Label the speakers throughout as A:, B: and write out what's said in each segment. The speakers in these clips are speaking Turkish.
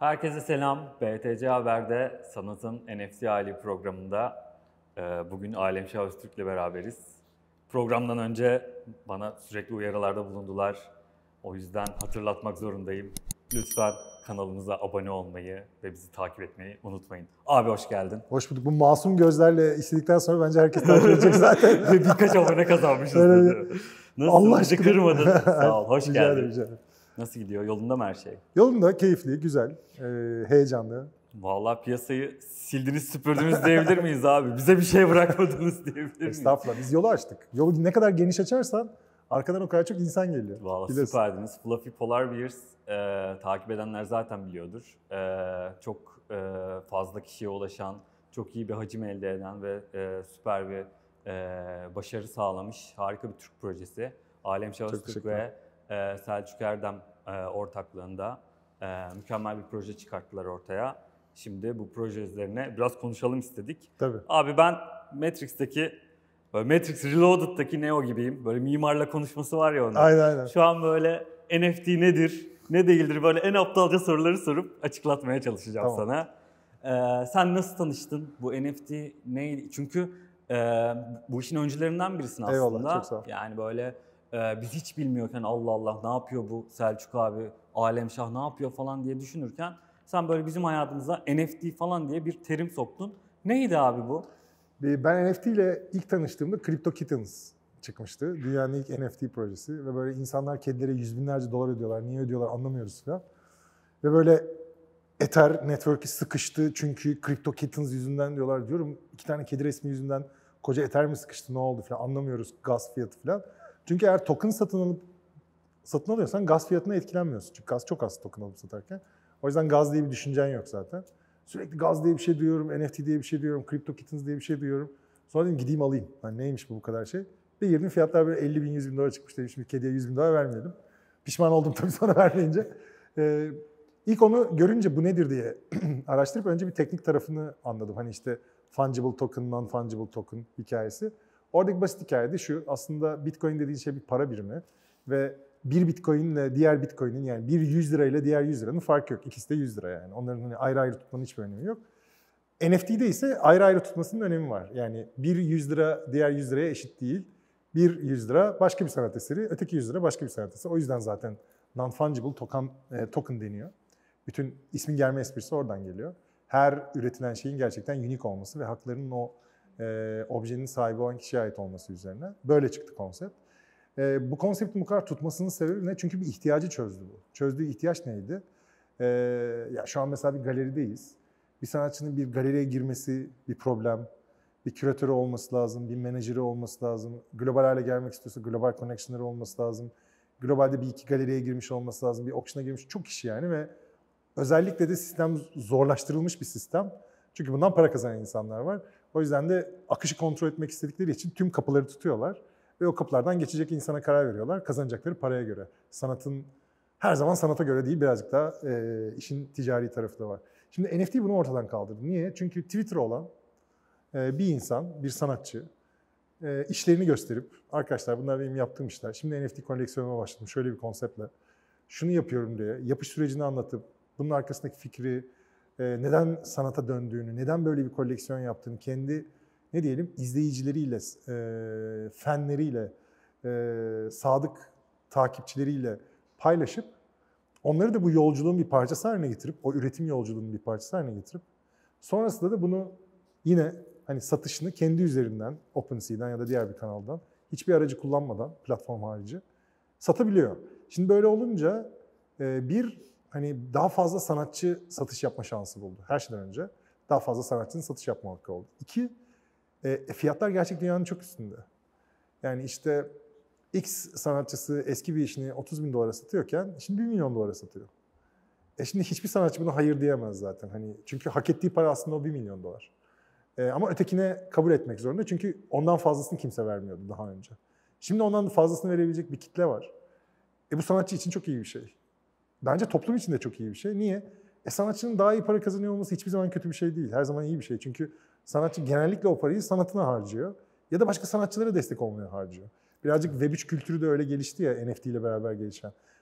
A: Herkese selam. BTC Haber'de Sanat'ın NFC Hali programında bugün Alemşah Öztürk'le beraberiz. Programdan önce bana sürekli uyarılarda bulundular. O yüzden hatırlatmak zorundayım. Lütfen kanalımıza abone olmayı ve bizi takip etmeyi unutmayın. Abi hoş geldin.
B: Hoş bulduk. Bu masum gözlerle istedikten sonra bence herkes takip edecek zaten.
A: Ve birkaç abone kazanmışız. Nasıl?
B: Allah
A: Bizi
B: aşkına.
A: kırmadın. Sağ ol, hoş
B: Rica
A: geldin.
B: ederim, rica ederim.
A: Nasıl gidiyor? Yolunda mı her şey?
B: Yolunda, keyifli, güzel, heyecanlı.
A: Vallahi piyasayı sildiniz süpürdünüz diyebilir miyiz abi? Bize bir şey bırakmadınız diyebilir miyiz?
B: Estağfurullah. Biz yolu açtık. Yolu ne kadar geniş açarsan arkadan o kadar çok insan geliyor.
A: Vallahi
B: Bilirsin.
A: süperdiniz. Fluffy Polar Bears takip edenler zaten biliyordur. Çok fazla kişiye ulaşan, çok iyi bir hacim elde eden ve süper bir başarı sağlamış harika bir Türk projesi. Alemşah Öztürk ve Selçuk Erdem ortaklığında mükemmel bir proje çıkarttılar ortaya. Şimdi bu proje üzerine biraz konuşalım istedik.
B: Tabii.
A: Abi ben Matrix Reloaded'daki Neo gibiyim. Böyle mimarla konuşması var ya onun.
B: Aynen.
A: Şu an böyle NFT nedir, ne değildir böyle en aptalca soruları sorup açıklatmaya çalışacağım sana. Sen nasıl tanıştın? Bu NFT neydi? Çünkü bu işin öncülerinden birisin aslında.
B: Eyvallah, çok sağ ol.
A: Yani böyle biz hiç bilmiyorken Allah Allah ne yapıyor bu Selçuk abi, Alemşah ne yapıyor falan diye düşünürken sen böyle bizim hayatımıza NFT falan diye bir terim soktun. Neydi abi bu?
B: Ben NFT ile ilk tanıştığımda CryptoKittens çıkmıştı. Dünyanın ilk NFT projesi ve böyle insanlar kedilere yüz binlerce dolar ödüyorlar. Niye ödüyorlar anlamıyoruz falan. Ve böyle Ether network'ü sıkıştı çünkü CryptoKittens yüzünden diyorlar. Diyorum 2 tane kedi resmi yüzünden koca Ether mi sıkıştı ne oldu falan anlamıyoruz gaz fiyatı falan. Çünkü eğer token satın alıyorsan gaz fiyatına etkilenmiyorsun. Çünkü gaz çok az token alıp satarken. O yüzden gaz diye bir düşüncen yok zaten. Sürekli gaz diye bir şey duyuyorum, NFT diye bir şey duyuyorum, CryptoKittens diye bir şey duyuyorum. Sonra dedim gideyim alayım. Yani neymiş bu kadar şey? Bir girdim fiyatlar böyle 50 bin, 100 bin dolar çıkmış. Dedim şimdi kediye 100 bin dolar vermeyelim. Pişman oldum tabii sonra vermeyince. İlk onu görünce bu nedir diye araştırıp önce bir teknik tarafını anladım. Hani işte fungible token, non-fungible token hikayesi. Oradaki basit hikaye de şu, aslında Bitcoin dediğin şey bir para birimi ve bir Bitcoin ile diğer Bitcoin'in yani bir 100 lira ile diğer 100 liranın farkı yok. İkisi de 100 lira yani. Onların hani ayrı ayrı tutmanın hiçbir önemi yok. NFT'de ise ayrı ayrı tutmasının önemi var. Yani bir 100 lira diğer 100 liraya eşit değil. Bir 100 lira başka bir sanat eseri, öteki 100 lira başka bir sanat eseri. O yüzden zaten non-fungible token deniyor. Bütün ismin gelme esprisi oradan geliyor. Her üretilen şeyin gerçekten unique olması ve haklarının o objenin sahibi olan kişiye ait olması üzerine. Böyle çıktı konsept. Bu konseptin bu kadar tutmasının sebebi ne? Çünkü bir ihtiyacı çözdü bu. Çözdüğü ihtiyaç neydi? Ya şu an mesela bir galerideyiz. Bir sanatçının bir galeriye girmesi bir problem. Bir küratörü olması lazım, bir menajeri olması lazım. Global hale gelmek istiyorsa global connection'ları olması lazım. Globalde bir iki galeriye girmiş olması lazım. Bir auction'a girmiş çok kişi yani ve özellikle de sistem zorlaştırılmış bir sistem. Çünkü bundan para kazanan insanlar var. O yüzden de akışı kontrol etmek istedikleri için tüm kapıları tutuyorlar. Ve o kapılardan geçecek insana karar veriyorlar. Kazanacakları paraya göre. Sanatın her zaman sanata göre değil, birazcık daha işin ticari tarafı da var. Şimdi NFT bunu ortadan kaldırdı. Niye? Çünkü Twitter olan bir insan, bir sanatçı işlerini gösterip, arkadaşlar bunlar benim yaptığım işler. Şimdi NFT koleksiyonuma başladım şöyle bir konseptle. Şunu yapıyorum diye yapış sürecini anlatıp, bunun arkasındaki fikri, neden sanata döndüğünü, neden böyle bir koleksiyon yaptığını, kendi ne diyelim izleyicileriyle, fanleriyle, sadık takipçileriyle paylaşıp onları da bu yolculuğun bir parçası haline getirip, o üretim yolculuğunun bir parçası haline getirip sonrasında da bunu yine hani satışını kendi üzerinden, OpenSea'den ya da diğer bir kanaldan hiçbir aracı kullanmadan, platform harici satabiliyor. Şimdi böyle olunca hani daha fazla sanatçı satış yapma şansı buldu. Her şeyden önce daha fazla sanatçının satış yapma hakkı oldu. 2, fiyatlar gerçek dünyanın çok üstünde. Yani işte X sanatçısı eski bir işini 30 bin dolara satıyorken şimdi 1 milyon dolara satıyor. Şimdi hiçbir sanatçı buna hayır diyemez zaten. Hani çünkü hak ettiği para aslında o 1 milyon dolar. Ama ötekine kabul etmek zorunda çünkü ondan fazlasını kimse vermiyordu daha önce. Şimdi ondan fazlasını verebilecek bir kitle var. Bu sanatçı için çok iyi bir şey. Bence toplum için de çok iyi bir şey. Niye? Sanatçının daha iyi para kazanıyor olması hiçbir zaman kötü bir şey değil. Her zaman iyi bir şey. Çünkü sanatçı genellikle o parayı sanatına harcıyor. Ya da başka sanatçılara destek olmaya harcıyor. Birazcık Web3 kültürü de öyle gelişti ya NFT ile beraber gelişen.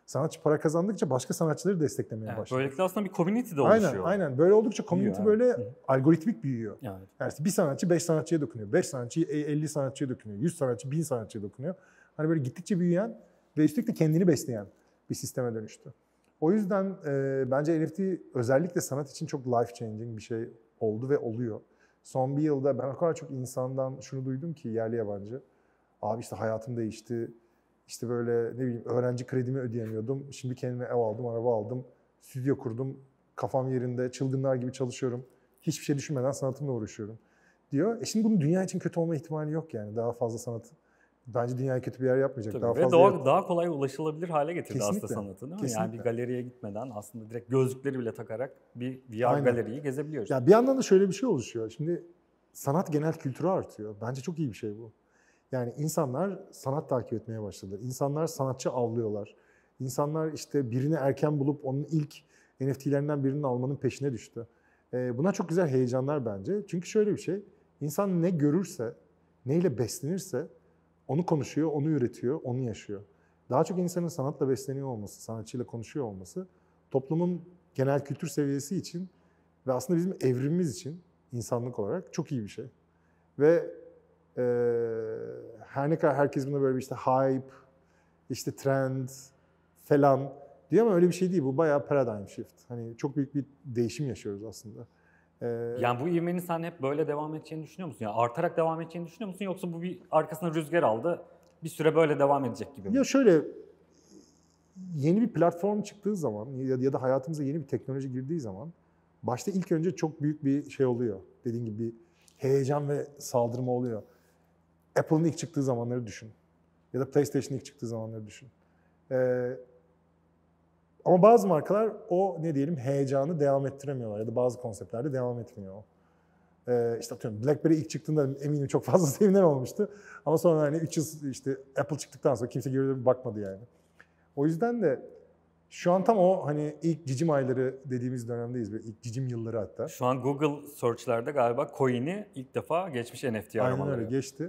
B: Sanatçı para kazandıkça başka sanatçıları desteklemeye
A: Evet,
B: başlıyor.
A: böylelikle aslında bir community de oluşuyor.
B: Aynen. Böyle oldukça community
A: Büyüyor,
B: böyle
A: evet.
B: algoritmik büyüyor.
A: Evet.
B: Yani işte bir sanatçı 5 sanatçıya dokunuyor. 5 sanatçı 50 sanatçıya dokunuyor. 100 sanatçı 1000 sanatçıya dokunuyor. Hani böyle gittikçe büyüyen ve üstelik de kendini besleyen bir sisteme dönüştü. O yüzden bence NFT özellikle sanat için çok life changing bir şey oldu ve oluyor. Son bir yılda ben o kadar çok insandan şunu duydum ki yerli yabancı. Abi işte hayatım değişti. İşte böyle ne bileyim öğrenci kredimi ödeyemiyordum. Şimdi kendime ev aldım, araba aldım. Stüdyo kurdum. Kafam yerinde, çılgınlar gibi çalışıyorum. Hiçbir şey düşünmeden sanatımla uğraşıyorum diyor. Şimdi bunun dünya için kötü olma ihtimali yok yani. Daha fazla sanat bence dünyayı kötü bir yer yapmayacak.
A: Tabii.
B: Daha
A: Ve
B: fazla
A: daha kolay ulaşılabilir hale getirdi
B: Kesinlikle.
A: aslında sanatı, değil mi?
B: Kesinlikle.
A: Yani bir galeriye gitmeden aslında direkt gözlükleri bile takarak bir VR
B: Aynen.
A: galeriyi gezebiliyoruz.
B: Ya bir yandan da şöyle bir şey oluşuyor. Şimdi sanat genel kültürü artıyor. Bence çok iyi bir şey bu. Yani insanlar sanat takip etmeye başladılar. İnsanlar sanatçı avlıyorlar. İnsanlar işte birini erken bulup onun ilk NFT'lerinden birini almanın peşine düştü. Buna çok güzel heyecanlar bence. Çünkü şöyle bir şey, insan ne görürse, neyle beslenirse onu konuşuyor, onu üretiyor, onu yaşıyor. Daha çok insanın sanatla besleniyor olması, sanatçıyla konuşuyor olması toplumun genel kültür seviyesi için ve aslında bizim evrimimiz için insanlık olarak çok iyi bir şey. Ve her ne kadar herkes buna böyle bir işte hype, işte trend falan diyor ama öyle bir şey değil. Bu bayağı paradigm shift. Hani çok büyük bir değişim yaşıyoruz aslında.
A: Yani bu ivmenin sen hep böyle devam edeceğini düşünüyor musun? Yani artarak devam edeceğini düşünüyor musun? Yoksa bu bir arkasına rüzgar aldı, bir süre böyle devam edecek gibi mi?
B: Ya şöyle, yeni bir platform çıktığı zaman ya da hayatımıza yeni bir teknoloji girdiği zaman başta ilk önce çok büyük bir şey oluyor. Dediğin gibi bir heyecan ve saldırma oluyor. Apple'ın ilk çıktığı zamanları düşün. Ya da PlayStation'ın ilk çıktığı zamanları düşün. Ama bazı markalar o ne diyelim heyecanı devam ettiremiyorlar ya da bazı konseptlerde devam etmiyor. İşte atıyorum BlackBerry ilk çıktığında eminim çok fazla sevinen olmuştu. Ama sonra hani 3 yıl işte Apple çıktıktan sonra kimse geri dönüp bakmadı yani. O yüzden de şu an tam o hani ilk cicim ayları dediğimiz dönemdeyiz. Böyle ilk cicim yılları hatta.
A: Şu an Google search'lerde galiba coin'i ilk defa geçmiş NFT aramaları.
B: Aynen öyle geçti.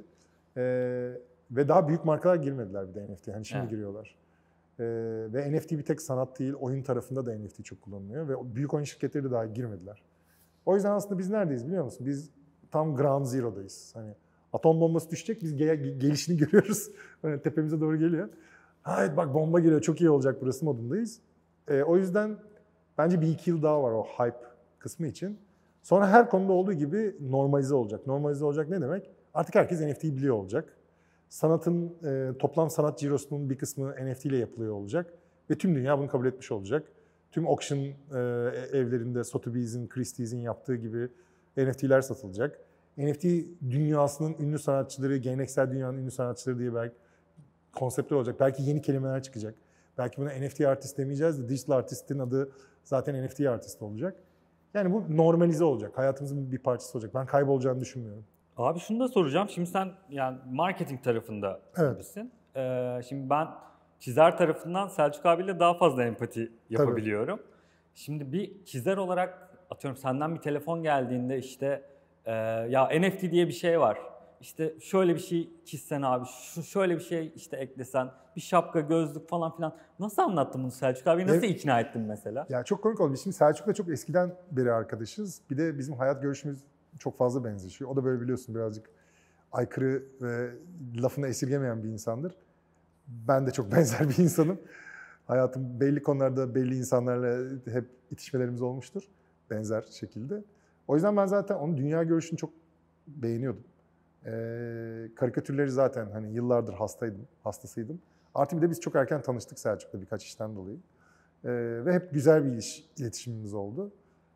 B: Ve daha büyük markalar girmediler bir de NFT'ye. Hani şimdi
A: Evet.
B: giriyorlar. Ve NFT bir tek sanat değil, oyun tarafında da NFT çok kullanılıyor. Ve büyük oyun şirketleri de daha girmediler. O yüzden aslında biz neredeyiz biliyor musun? Biz tam ground zero'dayız. Hani atom bombası düşecek, biz gelişini görüyoruz. Böyle tepemize doğru geliyor. Evet bak bomba geliyor, çok iyi olacak burası modundayız. O yüzden bence bir iki yıl daha var o hype kısmı için. Sonra her konuda olduğu gibi normalize olacak. Normalize olacak ne demek? Artık herkes NFT'yi biliyor olacak. Sanatın, toplam sanat cirosunun bir kısmı NFT ile yapılıyor olacak. Ve tüm dünya bunu kabul etmiş olacak. Tüm auction evlerinde Sotheby's'in, Christie's'in yaptığı gibi NFT'ler satılacak. NFT dünyasının ünlü sanatçıları, geleneksel dünyanın ünlü sanatçıları diye belki konseptler olacak. Belki yeni kelimeler çıkacak. Belki buna NFT artist demeyeceğiz de digital artistin adı zaten NFT artist olacak. Yani bu normalize olacak. Hayatımızın bir parçası olacak. Ben kaybolacağını düşünmüyorum.
A: Abi şunu da soracağım. Şimdi sen yani marketing tarafında
B: Evet.
A: gibisin. Şimdi ben çizer tarafından Selçuk abiyle daha fazla empati yapabiliyorum. Şimdi bir çizer olarak atıyorum senden bir telefon geldiğinde işte ya NFT diye bir şey var. İşte şöyle bir şey çizsen abi, şöyle bir şey işte eklesen, bir şapka, gözlük falan filan. Nasıl anlattın bunu Selçuk abi? Nasıl ikna ettin mesela?
B: Ya çok komik oldu. Biz şimdi Selçuk'la çok eskiden beri arkadaşız. Bir de bizim hayat görüşümüz çok fazla benzeşiyor. O da böyle biliyorsun birazcık aykırı ve lafını esirgemeyen bir insandır. Ben de çok benzer bir insanım. Hayatım belli konularda belli insanlarla hep itişmelerimiz olmuştur. Benzer şekilde. O yüzden ben zaten onun dünya görüşünü çok beğeniyordum. Karikatürleri zaten hani yıllardır hastasıydım. Artı bir de biz çok erken tanıştık Selçuk'la birkaç işten dolayı. Ve hep güzel bir iletişimimiz oldu.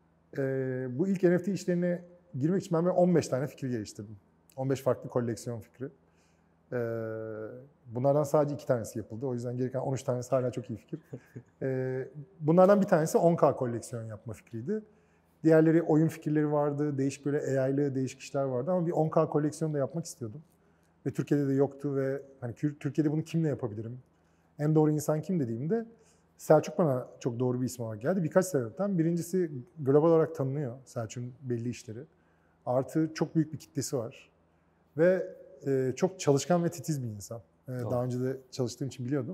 B: Bu ilk NFT işlerine girmek için ben 15 tane fikir geliştirdim. 15 farklı koleksiyon fikri. Bunlardan sadece 2 tanesi yapıldı. O yüzden gereken 13 tanesi hala çok iyi fikir. Bunlardan bir tanesi 10K koleksiyon yapma fikriydi. Diğerleri oyun fikirleri vardı, değişik böyle AI'lı değişik işler vardı ama bir 10K koleksiyon da yapmak istiyordum. Ve Türkiye'de de yoktu ve hani Türkiye'de bunu kimle yapabilirim? En doğru insan kim dediğimde Selçuk bana çok doğru bir isim olarak geldi. Birkaç sebepten. Birincisi global olarak tanınıyor Selçuk'un belli işleri. Artı çok büyük bir kitlesi var. Ve çok çalışkan ve titiz bir insan. Daha önce de çalıştığım için biliyordum.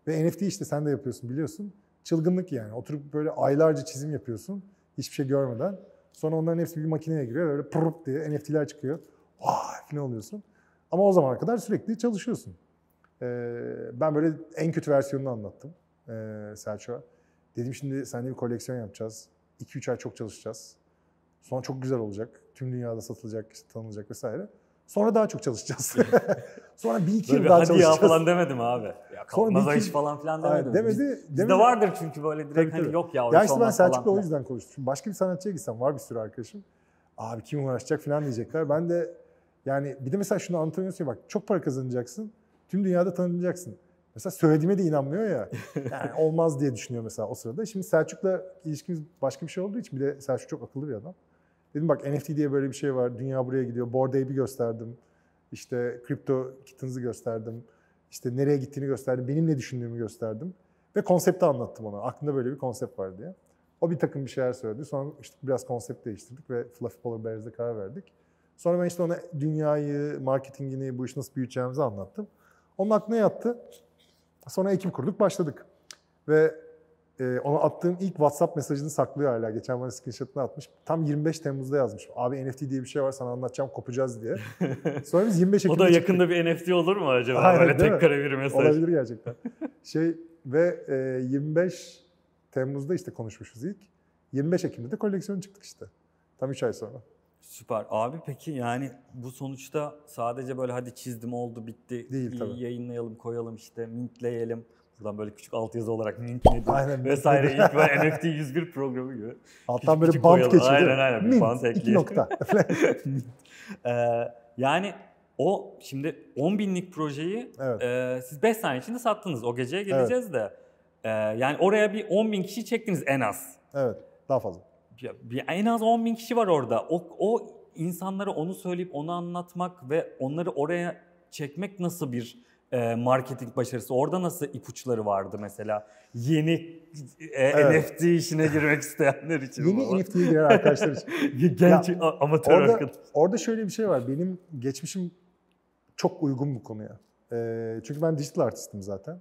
B: Ve NFT işte sen de yapıyorsun biliyorsun. Çılgınlık yani. Oturup böyle aylarca çizim yapıyorsun. Hiçbir şey görmeden. Sonra onların hepsi bir makineye giriyor. Böyle pırp diye NFT'ler çıkıyor. Vay ne oluyorsun. Ama o zamana kadar sürekli çalışıyorsun. Ben böyle en kötü versiyonunu anlattım Selçuk'a. Dedim şimdi seninle bir koleksiyon yapacağız. 2-3 ay çok çalışacağız. Sonra çok güzel olacak. Tüm dünyada satılacak, işte tanınacak vesaire. Sonra daha çok çalışacağız. Sonra 1-2 yıl daha
A: hadi
B: çalışacağız.
A: ya falan demedim abi. Ya kalkmaz o iş falan filan demedim.
B: Demedi.
A: Bizde vardır çünkü böyle direkt
B: Tabii.
A: yok ya o
B: Ya
A: iş
B: işte ben
A: olmaz falan
B: Selçuk'la o
A: filan.
B: yüzden konuştum. Şimdi başka bir sanatçıya gitsem var bir sürü arkadaşım. Abi kim uğraşacak falan diyecekler. Ben de yani bir de mesela şunu anlatamıyorsun ya bak çok para kazanacaksın. Tüm dünyada tanınacaksın. Mesela söylediğime de inanmıyor ya. Yani olmaz diye düşünüyor mesela o sırada. Şimdi Selçuk'la ilişkimiz başka bir şey olduğu için bir de Selçuk çok akıllı bir adam. Dedim bak NFT diye böyle bir şey var. Dünya buraya gidiyor. Bored Ape'i gösterdim. İşte Crypto Kittens'ı gösterdim. İşte nereye gittiğini gösterdim. Benim ne düşündüğümü gösterdim. Ve konsepti anlattım ona. Aklında böyle bir konsept var diye. O bir takım bir şeyler söyledi. Sonra işte biraz konsept değiştirdik ve Fluffy Polar Bears'de karar verdik. Sonra ben işte ona dünyayı, marketingini, bu işi nasıl büyüteceğimizi anlattım. Onun aklına yattı. Sonra ekip kurduk, başladık. Ve ona attığım ilk WhatsApp mesajını saklıyor hala. Geçen bana screenshot'ını atmış. Tam 25 Temmuz'da yazmış. Abi NFT diye bir şey var sana anlatacağım kopacağız diye. Sonra biz 25 Ekim'de
A: O da
B: çıktık.
A: yakında bir NFT olur mu acaba?
B: Aynen,
A: Böyle
B: değil mi?
A: tek kare bir mesaj.
B: Olabilir gerçekten. Ve 25 Temmuz'da işte konuşmuşuz ilk. 25 Ekim'de de koleksiyon çıktık işte. Tam 3 ay sonra.
A: Süper. Abi peki yani bu sonuçta sadece böyle hadi çizdim oldu bitti.
B: Değil tabii.
A: Yayınlayalım koyalım işte mintleyelim. Buradan böyle küçük altyazı olarak mint nedir
B: Aynen,
A: vesaire
B: mint nedir?
A: ilk böyle NFT 101 programı gibi.
B: Alttan
A: Küçük
B: böyle
A: küçük
B: bant
A: koyalım.
B: geçiyor.
A: Aynen bir
B: Mint,
A: bant
B: 2
A: ekleyelim.
B: nokta.
A: Yani o şimdi 10 binlik projeyi
B: Evet.
A: siz 5 saniye içinde sattınız. O geceye geleceğiz de. Yani oraya bir 10 bin kişi çektiniz en az.
B: Evet, daha fazla.
A: En az 10 bin kişi var orada. O insanlara onu söyleyip onu anlatmak ve onları oraya çekmek nasıl bir marketing başarısı? Orada nasıl ipuçları vardı mesela? Yeni
B: Evet.
A: NFT işine girmek isteyenler için.
B: Yeni NFT'ye giren arkadaşlar için.
A: Genç amatör arkadaş.
B: Orada şöyle bir şey var. Benim geçmişim çok uygun bu konuya. Çünkü ben dijital artistim zaten.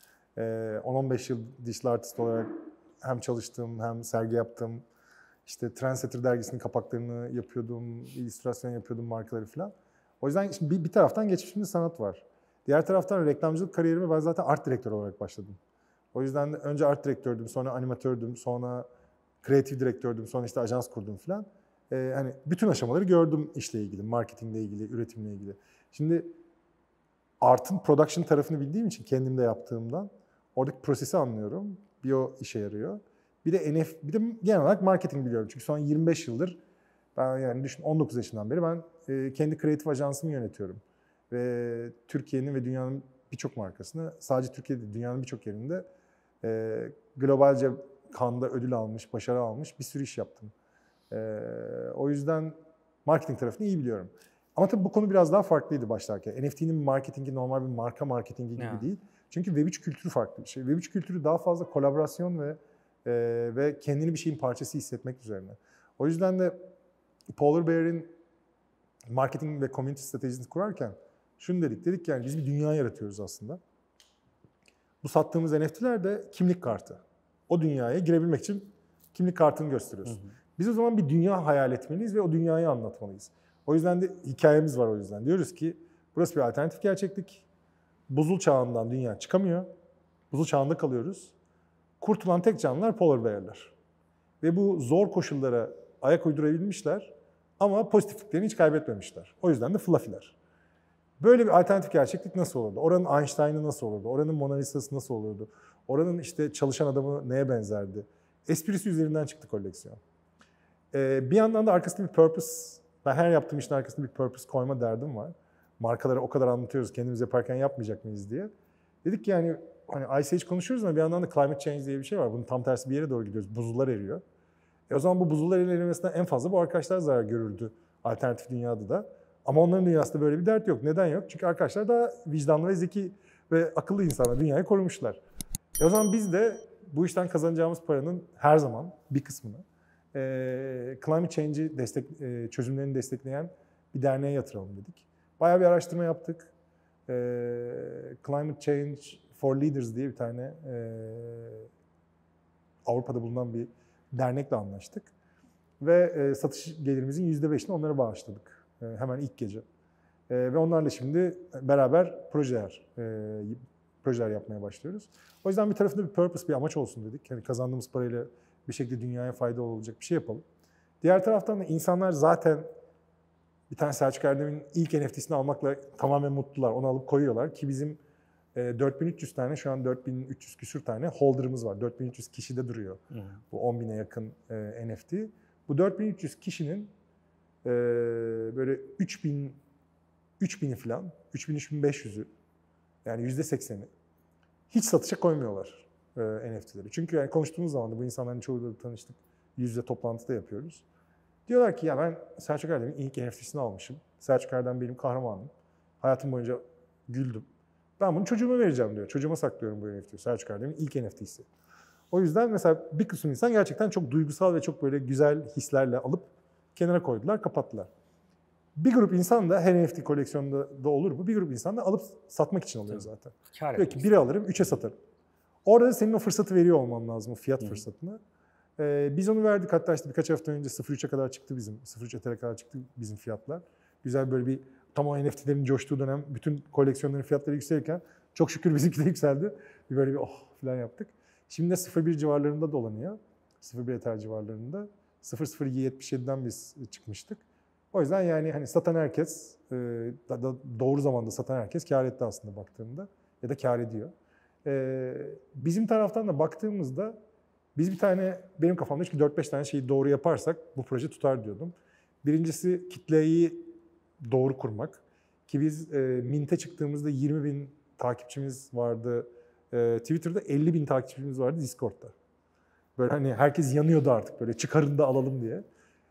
B: 10-15 yıl dijital artist olarak hem çalıştım hem sergi yaptım. İşte Trendsetter dergisinin kapaklarını yapıyordum, illüstrasyon yapıyordum markaları falan. O yüzden şimdi bir taraftan geçmişimde sanat var. Diğer taraftan reklamcılık kariyerime ben zaten art direktör olarak başladım. O yüzden de önce art direktördüm, sonra animatördüm, sonra kreatif direktördüm, sonra işte ajans kurdum falan. Hani bütün aşamaları gördüm işle ilgili, marketingle ilgili, üretimle ilgili. Şimdi art'ın production tarafını bildiğim için kendim de yaptığımdan oradaki prosesi anlıyorum. Bir o işe yarıyor. Bir de genel olarak marketing biliyorum. Çünkü son 25 yıldır ben yani düşün 19 yaşından beri ben kendi kreatif ajansımı yönetiyorum. Ve Türkiye'nin ve dünyanın birçok markasını sadece Türkiye'de dünyanın birçok yerinde globalce Cannes'da ödül almış, başarı almış bir sürü iş yaptım. O yüzden marketing tarafını iyi biliyorum. Ama tabii bu konu biraz daha farklıydı başlarken. NFT'nin marketingi normal bir marka marketingi gibi değil. Çünkü Web3 kültürü farklı bir şey. Web3 kültürü daha fazla kolaborasyon ve kendini bir şeyin parçası hissetmek üzerine. O yüzden de Polar Bear'in marketing ve community stratejisini kurarken şunu dedik yani biz bir dünya yaratıyoruz aslında. Bu sattığımız NFT'ler de kimlik kartı. O dünyaya girebilmek için kimlik kartını gösteriyorsun. Biz o zaman bir dünya hayal etmeliyiz ve o dünyayı anlatmalıyız. O yüzden de hikayemiz var o yüzden. Diyoruz ki burası bir alternatif gerçeklik. Buzul çağından dünya çıkamıyor. Buzul çağında kalıyoruz. Kurtulan tek canlılar polar bear'ler. Ve bu zor koşullara ayak uydurabilmişler ama pozitifliklerini hiç kaybetmemişler. O yüzden de fluffy'ler. Böyle bir alternatif gerçeklik nasıl olurdu? Oranın Einstein'ı nasıl olurdu? Oranın Mona Lisa'sı nasıl olurdu? Oranın işte çalışan adamı neye benzerdi? Esprisi üzerinden çıktı koleksiyon. Bir yandan da arkasında bir purpose, ben her yaptığım işin arkasında bir purpose koyma derdim var. Markalara o kadar anlatıyoruz, kendimiz yaparken yapmayacak mıyız diye. Dedik ki yani hani Ice Age konuşuyoruz ama bir yandan da climate change diye bir şey var. Bunun tam tersi bir yere doğru gidiyoruz. Buzullar eriyor. O zaman bu buzullar erimesinden en fazla bu arkadaşlar zarar görürdü alternatif dünyada da. Ama onların dünyasında böyle bir dert yok. Neden yok? Çünkü arkadaşlar daha vicdanlı ve zeki ve akıllı insanlar dünyayı korumuşlar. O zaman biz de bu işten kazanacağımız paranın her zaman bir kısmını climate change'i çözümlerini destekleyen bir derneğe yatıralım dedik. Bayağı bir araştırma yaptık. Climate Change for Leaders diye bir tane Avrupa'da bulunan bir dernekle anlaştık. Ve satış gelirimizin %5'ini onlara bağışladık. Hemen ilk gece. Ve onlarla şimdi beraber projeler yapmaya başlıyoruz. O yüzden bir tarafında bir purpose, bir amaç olsun dedik. Yani kazandığımız parayla bir şekilde dünyaya fayda olacak bir şey yapalım. Diğer taraftan da insanlar zaten bir tane Selçuk Erdem'in ilk NFT'sini almakla tamamen mutlular. Onu alıp koyuyorlar ki bizim 4300 tane, şu an 4300 küsür tane holder'ımız var. 4300 kişide duruyor bu 10.000'e yakın NFT. Bu 4300 kişinin böyle 3000'i falan, 3000-3500'ü yani %80'i hiç satışa koymuyorlar NFT'leri. Çünkü yani konuştuğumuz zaman da bu insanların çoğuyla tanıştık. Yüz yüze toplantıda yapıyoruz. Diyorlar ki ya ben Selçuk Erdem'in ilk NFT'sini almışım. Selçuk Erdem benim kahramanım. Hayatım boyunca güldüm. Ben bunu çocuğuma vereceğim diyor. Çocuğuma saklıyorum bu NFT'yi. Selçuk Erdem'in ilk NFT'si. O yüzden mesela bir kısım insan gerçekten çok duygusal ve çok böyle güzel hislerle alıp kenara koydular, kapattılar. Bir grup insan da her NFT koleksiyonunda da olur bu. Bir grup insan da alıp satmak için alıyor zaten. Diyor ki 1'e alırım, 3'e satarım. Orada senin o fırsatı veriyor olman lazım, o fiyat fırsatını. Biz onu verdik, hatta işte birkaç hafta önce 0.3'e kadar çıktı bizim, 0.3 Ether'e kadar çıktı bizim fiyatlar. Güzel böyle bir, tam o NFT'lerin coştuğu dönem, bütün koleksiyonların fiyatları yükselirken çok şükür bizimki de yükseldi. Bir böyle bir oh falan yaptık. Şimdi de 0.1 civarlarında dolanıyor. 0.1 Ether civarlarında. 0.077'den biz çıkmıştık. O yüzden yani hani satan herkes, doğru zamanda satan herkes kâr etti aslında baktığında. Ya da kâr ediyor. Bizim taraftan da baktığımızda biz bir tane, benim kafamda çünkü 4-5 tane şeyi doğru yaparsak bu proje tutar diyordum. Birincisi kitleyi doğru kurmak. Ki biz Mint'e çıktığımızda 20.000 takipçimiz vardı. Twitter'da 50.000 takipçimiz vardı Discord'da. Böyle hani herkes yanıyordu artık böyle çıkarın da alalım diye.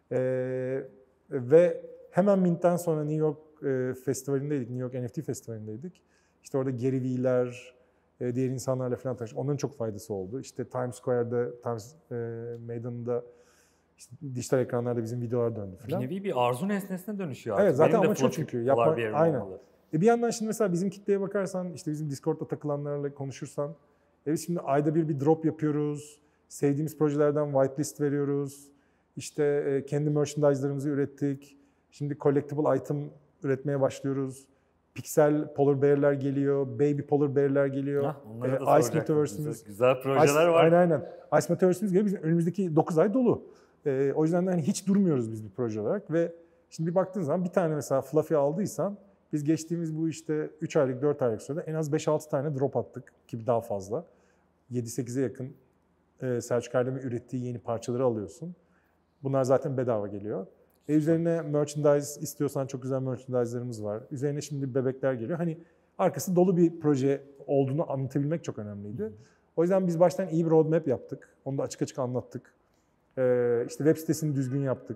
B: Ve hemen Mint'ten sonra New York festivalindeydik, New York NFT festivalindeydik. İşte orada Gary Vee'ler, diğer insanlarla falan tanıştık. Onların çok faydası oldu. İşte Times Square'da, Times Meydanı'nda, işte dijital ekranlarda bizim videolar döndü falan.
A: Bir nevi bir arzu nesnesine dönüşüyor artık.
B: Evet, zaten
A: benim de
B: amaç o çünkü. Aynen. Bir yandan şimdi mesela bizim kitleye bakarsan, işte bizim Discord'da takılanlarla konuşursan, biz şimdi ayda bir drop yapıyoruz. Sevdiğimiz projelerden whitelist veriyoruz. İşte kendi merchandise'larımızı ürettik. Şimdi collectible item üretmeye başlıyoruz. Pixel Polar Bear'ler geliyor, Baby Polar Bear'ler geliyor. Ice Metaverse'ümüz.
A: Güzel projeler var.
B: Aynen. Ice Metaverse'ümüz geliyor. Bizim önümüzdeki 9 ay dolu. O yüzden de hani hiç durmuyoruz biz bir proje olarak. Ve şimdi bir baktığın zaman bir tane mesela Fluffy aldıysan, biz geçtiğimiz bu işte 3 aylık, 4 aylık sürede en az 5-6 tane drop attık ki daha fazla. 7-8'e yakın Selçuk Erdem'in ürettiği yeni parçaları alıyorsun. Bunlar zaten bedava geliyor. Üzerine merchandise istiyorsan çok güzel merchandise'larımız var. Üzerine şimdi bebekler geliyor. Hani arkası dolu bir proje olduğunu anlatabilmek çok önemliydi. O yüzden biz baştan iyi bir roadmap yaptık. Onu da açık açık anlattık. İşte web sitesini düzgün yaptık.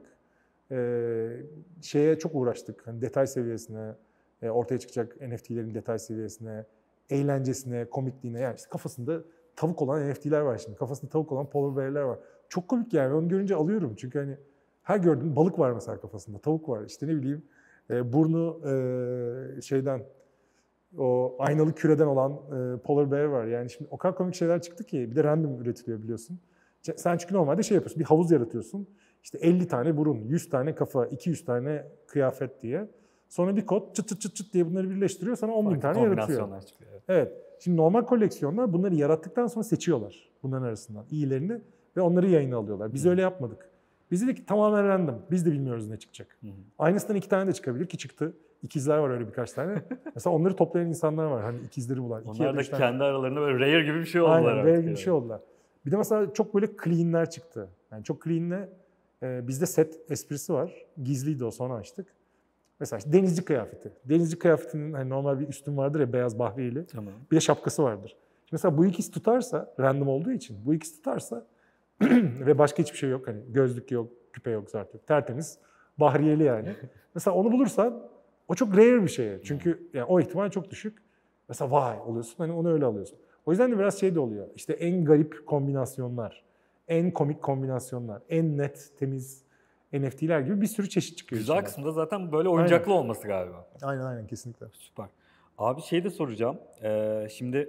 B: Şeye çok uğraştık. Hani detay seviyesine, ortaya çıkacak NFT'lerin detay seviyesine, eğlencesine, komikliğine. Yani işte kafasında tavuk olan NFT'ler var şimdi. Kafasında tavuk olan Polar Bear'ler var. Çok komik yani. Onu görünce alıyorum. Çünkü hani her gördüğüm balık var mesela kafasında. Tavuk var. İşte ne bileyim burnu şeyden, o aynalı küreden olan Polar Bear var. Yani şimdi o kadar komik şeyler çıktı ki. Bir de random üretiliyor biliyorsun. Sen çünkü normalde şey yapıyorsun. Bir havuz yaratıyorsun. İşte 50 tane burun, 100 tane kafa, 200 tane kıyafet diye. Sonra bir kod çıt çıt çıt çıt diye bunları birleştiriyor. Sana 10.000 tane yaratıyor.
A: Çıkıyor.
B: Evet. Şimdi normal koleksiyonlar bunları yarattıktan sonra seçiyorlar bunların arasından iyilerini ve onları yayına alıyorlar. Biz öyle yapmadık. Biz dedik ki tamamen random. Biz de bilmiyoruz ne çıkacak. Aynısından 2 tane de çıkabilir ki çıktı. İkizler var öyle birkaç tane. Mesela onları toplayan insanlar var. Hani ikizleri bulan.
A: Onlar da kendi aralarında böyle rare gibi bir şey oldular.
B: Aynen, rare gibi bir şey oldular. Bir de mesela çok böyle clean'ler çıktı. Yani çok clean'le bizde set esprisi var. Gizliydi o, sonra açtık. Mesela işte denizci kıyafeti. Denizci kıyafetinin hani normal bir üstün vardır ya, beyaz bahriyeli. Tamam. Bir de şapkası vardır. Şimdi mesela bu ikisi tutarsa, random olduğu için bu ikisi tutarsa ve başka hiçbir şey yok. Hani gözlük yok, küpe yok zaten. Tertemiz, bahriyeli yani. Mesela onu bulursan o çok rare bir şey. Çünkü yani o ihtimal çok düşük. Mesela vay oluyorsun, hani onu öyle alıyorsun. O yüzden de biraz şey de oluyor. İşte en garip kombinasyonlar, en komik kombinasyonlar, en net, temiz NFT'ler gibi bir sürü çeşit çıkıyor.
A: Güzel kısmı da zaten böyle oyuncaklı olması galiba.
B: Aynen kesinlikle.
A: Süper. Abi şey de soracağım. Şimdi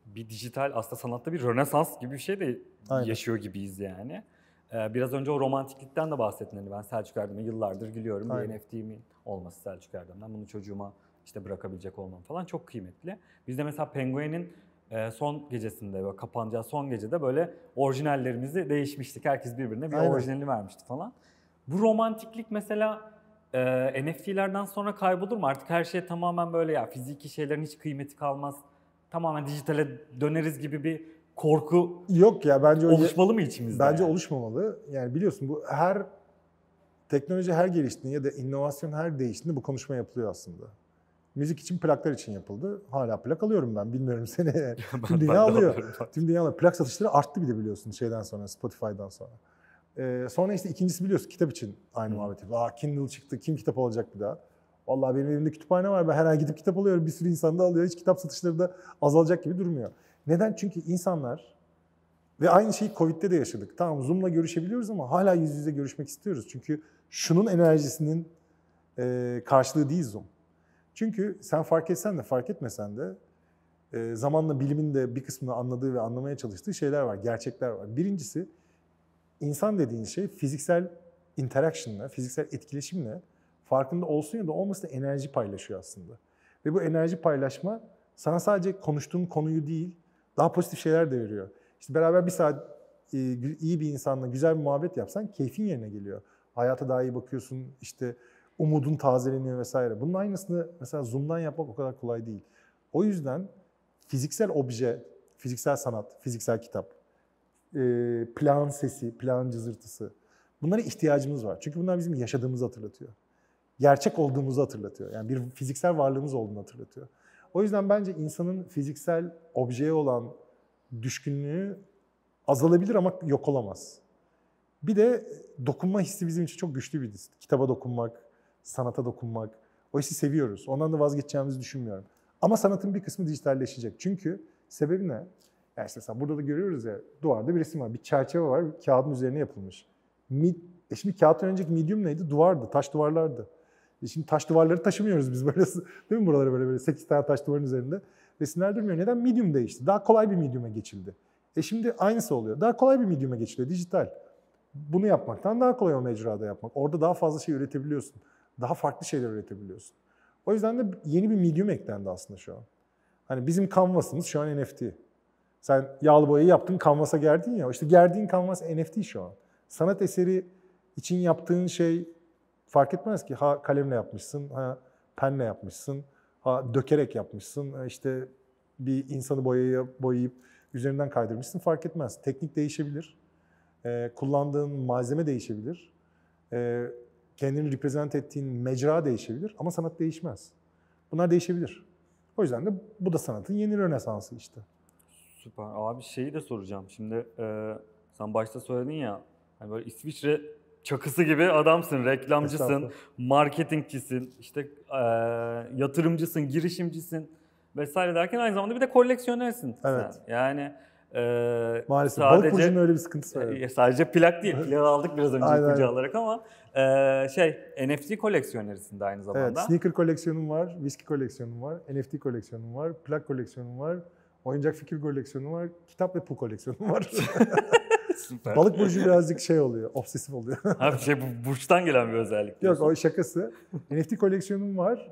A: bir dijital aslında sanatta bir rönesans gibi bir şey de
B: Aynen.
A: yaşıyor gibiyiz yani. Biraz önce o romantiklikten de bahsettin. Yani ben Selçuk Erdem'e yıllardır gülüyorum. Bir
B: Aynen.
A: NFT'min olması Selçuk Erdem'den. Bunu çocuğuma işte bırakabilecek olmam falan çok kıymetli. Biz de mesela Penguin'in son gecesinde, böyle kapanacağı son gecede böyle orijinallerimizi değişmiştik. Herkes birbirine bir
B: Aynen.
A: orijinalini vermişti falan. Bu romantiklik mesela NFT'lerden sonra kaybolur mu? Artık her şey tamamen böyle ya fiziki şeylerin hiç kıymeti kalmaz. Tamamen dijitale döneriz gibi bir korku
B: Yok ya, bence
A: oluşmalı mı içimizde?
B: Bence
A: yani?
B: oluşmamalı. Yani biliyorsun, bu her teknoloji her geliştiğinde ya da inovasyon her değiştiğinde bu konuşma yapılıyor aslında. Müzik için, plaklar için yapıldı. Hala plak alıyorum ben. Bilmiyorum seni. Tüm
A: Ben
B: dünya
A: de
B: alıyor.
A: alıyorum.
B: Tüm dünya alıyor. Plak satışları arttı bir de biliyorsun şeyden sonra, Spotify'dan sonra. Sonra işte ikincisi biliyorsun kitap için aynı muhabbet yapıyor. Kindle çıktı. Kim kitap alacak bir daha? Vallahi benim elimde kütüphane var. Ben her ay gidip kitap alıyorum. Bir sürü insan da alıyor. Hiç kitap satışları da azalacak gibi durmuyor. Neden? Çünkü insanlar ve aynı şeyi Covid'de de yaşadık. Tamam, Zoom'la görüşebiliyoruz ama hala yüz yüze görüşmek istiyoruz. Çünkü şunun enerjisinin karşılığı değil Zoom. Çünkü sen fark etsen de fark etmesen de zamanla bilimin de bir kısmını anladığı ve anlamaya çalıştığı şeyler var, gerçekler var. Birincisi, insan dediğin şey fiziksel interaction'la, fiziksel etkileşimle farkında olsun ya da olmasın enerji paylaşıyor aslında. Ve bu enerji paylaşma sana sadece konuştuğun konuyu değil, daha pozitif şeyler de veriyor. İşte beraber bir saat iyi bir insanla güzel bir muhabbet yapsan keyfin yerine geliyor. Hayata daha iyi bakıyorsun, işte umudun tazeleniyor vesaire. Bunun aynısını mesela Zoom'dan yapmak o kadar kolay değil. O yüzden fiziksel obje, fiziksel sanat, fiziksel kitap, plan sesi, plan cızırtısı, bunlara ihtiyacımız var. Çünkü bunlar bizim yaşadığımızı hatırlatıyor. Gerçek olduğumuzu hatırlatıyor. Yani bir fiziksel varlığımız olduğunu hatırlatıyor. O yüzden bence insanın fiziksel objeye olan düşkünlüğü azalabilir ama yok olamaz. Bir de dokunma hissi bizim için çok güçlü bir his. Kitaba dokunmak, sanata dokunmak. O hissi seviyoruz. Ondan da vazgeçeceğimizi düşünmüyorum. Ama sanatın bir kısmı dijitalleşecek. Çünkü sebebi ne? Yani işte mesela burada da görüyoruz ya, duvarda bir resim var. Bir çerçeve var, bir kağıdın üzerine yapılmış. Şimdi kağıttan önceki medium neydi? Duvardı, taş duvarlardı. Şimdi taş duvarları taşımıyoruz biz böyle, değil mi, buralara böyle 8 tane taş duvarın üzerinde resimler durmuyor. Neden? Medium değişti. Daha kolay bir medium'a geçildi. Şimdi aynısı oluyor. Daha kolay bir medium'a geçiliyor, dijital. Bunu yapmaktan daha kolay o mecrada yapmak. Orada daha fazla şey üretebiliyorsun. Daha farklı şeyler üretebiliyorsun. O yüzden de yeni bir medium eklendi aslında şu an. Hani bizim canvas'ımız şu an NFT. Sen yağlı boyayı yaptın, canvas'a gerdin ya. İşte gerdiğin canvas NFT şu an. Sanat eseri için yaptığın şey fark etmez ki. Ha kalemle yapmışsın, ha penle yapmışsın, ha dökerek yapmışsın, işte bir insanı boyayıp üzerinden kaydırmışsın, fark etmez. Teknik değişebilir. Kullandığın malzeme değişebilir. Kendini reprezent ettiğin mecra değişebilir ama sanat değişmez. Bunlar değişebilir. O yüzden de bu da sanatın yeni rönesansı işte.
A: Süper. Abi şeyi de soracağım. Şimdi sen başta söyledin ya, hani böyle İsviçre çakısı gibi adamsın, reklamcısın, marketingçisin, işte yatırımcısın, girişimcisin vesaire derken aynı zamanda bir de koleksiyonersin
B: Evet.
A: sen. Yani
B: Maalesef.
A: sadece
B: Balık burcunun öyle bir sıkıntısı var.
A: sadece plak değil, plağı aldık biraz önce
B: Aynen.
A: ipucu alarak ama NFT koleksiyonerisin de aynı zamanda.
B: Evet, sneaker koleksiyonum var, viski koleksiyonum var, NFT koleksiyonum var, plak koleksiyonum var, oyuncak fikir koleksiyonum var, kitap ve pul koleksiyonum var.
A: Süper.
B: Balık burcu birazcık şey oluyor, obsesif oluyor.
A: Abi bu burçtan gelen bir özellik diyorsun.
B: Yok, o şakası. NFT koleksiyonum var.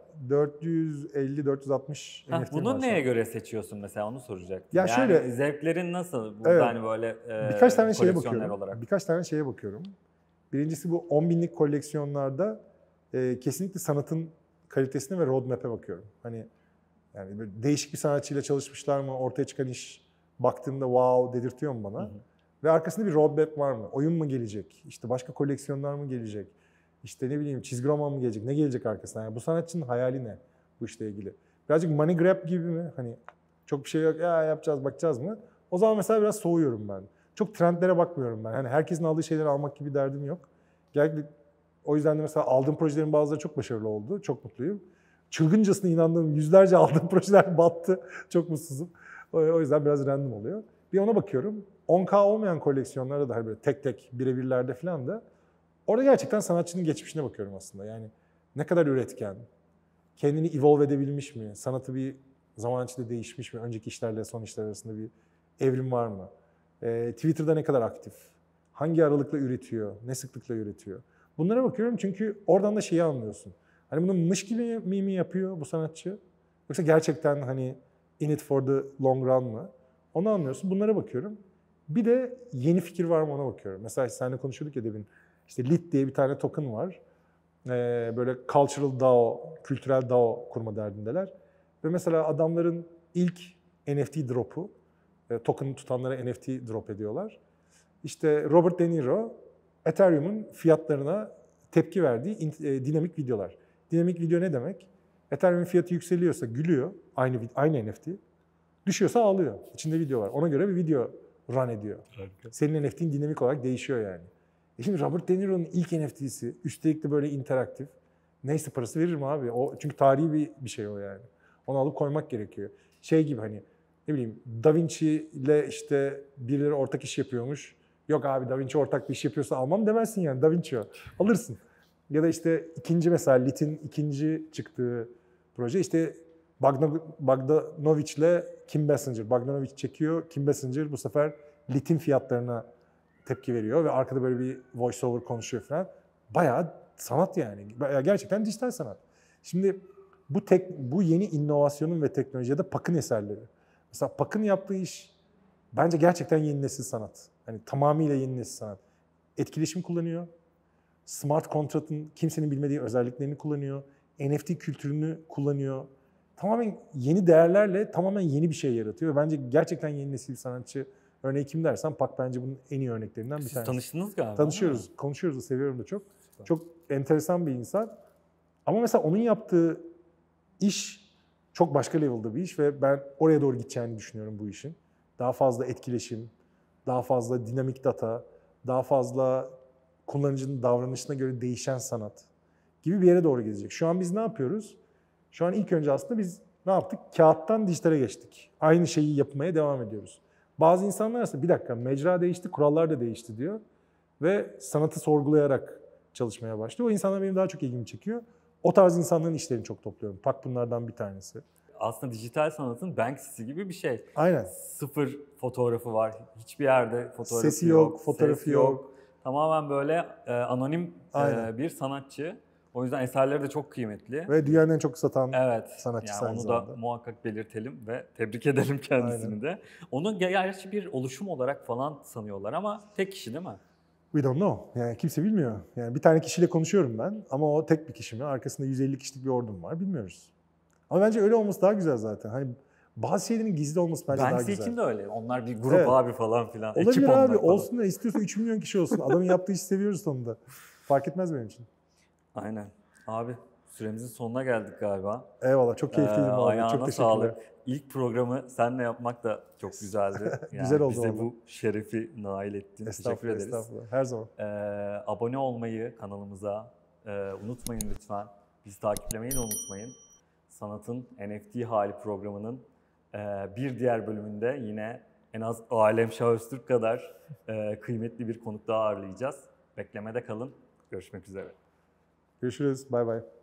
B: 450-460 NFT'm var.
A: Bunu neye göre seçiyorsun mesela, onu soracaktım.
B: Ya
A: yani
B: şöyle,
A: zevklerin nasıl? Burada
B: evet,
A: hani böyle
B: birkaç tane şeye
A: koleksiyoner
B: bakıyorum.
A: olarak.
B: Birkaç tane şeye bakıyorum. Birincisi bu 10 binlik koleksiyonlarda kesinlikle sanatın kalitesine ve roadmap'e bakıyorum. Hani yani böyle değişik bir sanatçıyla çalışmışlar mı? Ortaya çıkan iş baktığımda wow dedirtiyor mu bana? Hı hı. Ve arkasında bir roadmap var mı? Oyun mu gelecek? İşte başka koleksiyonlar mı gelecek? İşte ne bileyim çizgi roman mı gelecek? Ne gelecek arkasına? Yani bu sanatçının hayali ne bu işle ilgili? Birazcık money grab gibi mi? Hani çok bir şey yok, ya yapacağız bakacağız mı? O zaman mesela biraz soğuyorum ben. Çok trendlere bakmıyorum ben. Hani herkesin aldığı şeyleri almak gibi derdim yok. Genellikle o yüzden de mesela aldığım projelerin bazıları çok başarılı oldu. Çok mutluyum. Çılgıncasına inandığım yüzlerce aldığım projeler battı. Çok mutsuzum. O yüzden biraz random oluyor. Bir ona bakıyorum. 10K olmayan koleksiyonlara da böyle tek tek birebirlerde falan da orada gerçekten sanatçının geçmişine bakıyorum aslında. Yani ne kadar üretken, kendini evolve edebilmiş mi, sanatı bir zaman içinde değişmiş mi? Önceki işlerle son işler arasında bir evrim var mı? Twitter'da ne kadar aktif? Hangi aralıkla üretiyor? Ne sıklıkla üretiyor? Bunlara bakıyorum çünkü oradan da şeyi anlıyorsun. Hani bunu mış gibi mi yapıyor bu sanatçı? Yoksa gerçekten hani in it for the long run mı? Onu anlıyorsun. Bunlara bakıyorum. Bir de yeni fikir var mı ona bakıyorum. Mesela seninle konuşuyorduk ya demin. İşte Lit diye bir tane token var. Böyle cultural DAO, kültürel DAO kurma derdindeler. Ve mesela adamların ilk NFT drop'u, token'ı tutanlara NFT drop ediyorlar. İşte Robert De Niro, Ethereum'un fiyatlarına tepki verdiği dinamik videolar. Dinamik video ne demek? Ethereum'un fiyatı yükseliyorsa gülüyor, aynı NFT. Düşüyorsa ağlıyor. İçinde video var. Ona göre bir video run ediyor.
A: Harika.
B: Senin NFT'in dinamik olarak değişiyor yani. Şimdi Robert De Niro'nun ilk NFT'si, üstelik de böyle interaktif. Neyse parası veririm abi. O çünkü tarihi bir şey o yani. Onu alıp koymak gerekiyor. Şey gibi hani ne bileyim Da Vinci ile işte birileri ortak iş yapıyormuş. Yok abi Da Vinci ortak bir iş yapıyorsa almam demezsin yani. Da Vinci o. Alırsın. Ya da işte ikinci mesela Lit'in ikinci çıktığı proje işte Bogdanovic ile Kim Basinger. Bogdanovic çekiyor. Kim Basinger bu sefer Lit'in fiyatlarına tepki veriyor ve arkada böyle bir voice over konuşuyor falan. Bayağı sanat yani. Bayağı gerçekten dijital sanat. Şimdi bu yeni inovasyonun ve teknolojide Pak'ın eserleri. Mesela Pak'ın yaptığı iş bence gerçekten yeni nesil sanat. Hani tamamıyla yeni nesil sanat. Etkileşim kullanıyor. Smart contract'ın kimsenin bilmediği özelliklerini kullanıyor. NFT kültürünü kullanıyor. Tamamen yeni değerlerle tamamen yeni bir şey yaratıyor. Ve bence gerçekten yeni nesil bir sanatçı. Örneğin kim dersen Pak bence bunun en iyi örneklerinden bir tanesi.
A: Siz tanıştınız galiba.
B: Tanışıyoruz, konuşuyoruz da seviyorum da çok.
A: Süper.
B: Çok enteresan bir insan. Ama mesela onun yaptığı iş çok başka level'da bir iş ve ben oraya doğru gideceğini düşünüyorum bu işin. Daha fazla etkileşim, daha fazla dinamik data, daha fazla kullanıcının davranışına göre değişen sanat gibi bir yere doğru gidecek. Şu an biz ne yapıyoruz? Şu an ilk önce aslında biz ne yaptık? Kağıttan dijitale geçtik. Aynı şeyi yapmaya devam ediyoruz. Bazı insanlar aslında bir dakika mecra değişti, kurallar da değişti diyor. Ve sanatı sorgulayarak çalışmaya başlıyor. O insanlar benim daha çok ilgimi çekiyor. O tarz insanların işlerini çok topluyorum. Pak bunlardan bir tanesi.
A: Aslında dijital sanatın Banksy'si gibi bir şey.
B: Aynen.
A: Sıfır fotoğrafı var. Hiçbir yerde fotoğrafı
B: Sesi yok, fotoğrafı
A: ses
B: yok.
A: Tamamen böyle anonim
B: Aynen.
A: bir sanatçı. O yüzden eserleri de çok kıymetli.
B: Ve dünyanın en çok satan
A: Evet.
B: sanatçısı
A: Yani
B: aynı
A: onu
B: zamanda.
A: da muhakkak belirtelim ve tebrik edelim kendisini
B: Aynen.
A: de. Onu gerçi bir oluşum olarak falan sanıyorlar ama tek kişi değil mi?
B: We don't know. Yani kimse bilmiyor. Yani bir tane kişiyle konuşuyorum ben ama o tek bir kişi mi? Arkasında 150 kişilik bir ordum var. Bilmiyoruz. Ama bence öyle olması daha güzel zaten. Hani bazı şeylerin gizli olması bence daha
A: Banksy
B: güzel.
A: için de öyle. Onlar bir grup
B: Evet.
A: abi falan filan.
B: Olabilir
A: Ekip
B: abi.
A: onlar falan.
B: Olsun da istiyorsa 3 milyon kişi olsun. Adamın yaptığı işi seviyoruz sonunda. Fark etmez benim için.
A: Aynen. Abi süremizin sonuna geldik galiba.
B: Eyvallah. Çok keyifliydim abi.
A: Ayağına
B: Çok teşekkürler.
A: sağlık. İlk programı seninle yapmak da çok güzeldi. Yani
B: Güzel oldu
A: bize
B: vallahi.
A: bu şerefi nail ettin. Teşekkür
B: Estağfurullah,
A: ederiz.
B: estağfurullah. Her zaman.
A: Abone olmayı kanalımıza unutmayın lütfen. Bizi takiplemeyi de unutmayın. Sanatın NFT hali programının bir diğer bölümünde yine en az Alem Şah Öztürk kadar kıymetli bir konuk daha ağırlayacağız. Beklemede kalın. Görüşmek üzere.
B: Görüşürüz. Bay bay.